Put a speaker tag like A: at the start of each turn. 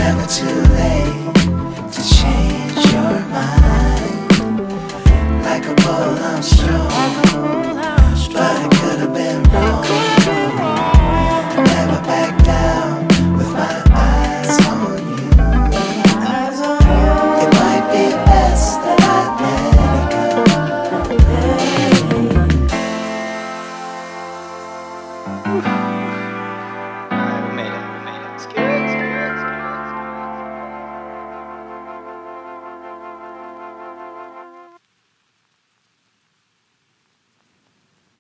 A: never too late to change your mind. Like a bull, I'm strong, but it could have been wrong. I never back down with my eyes on you. It might be best that I let it go.